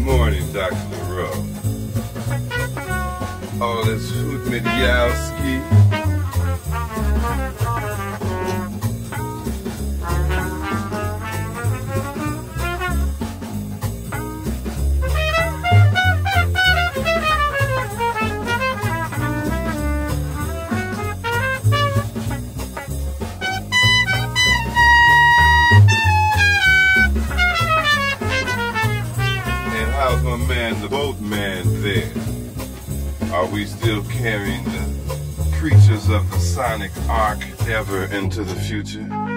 morning, Dr. Laroo. Oh, this Hoot Medialski. How's my man, the boatman, there? Are we still carrying the creatures of the sonic arc ever into the future?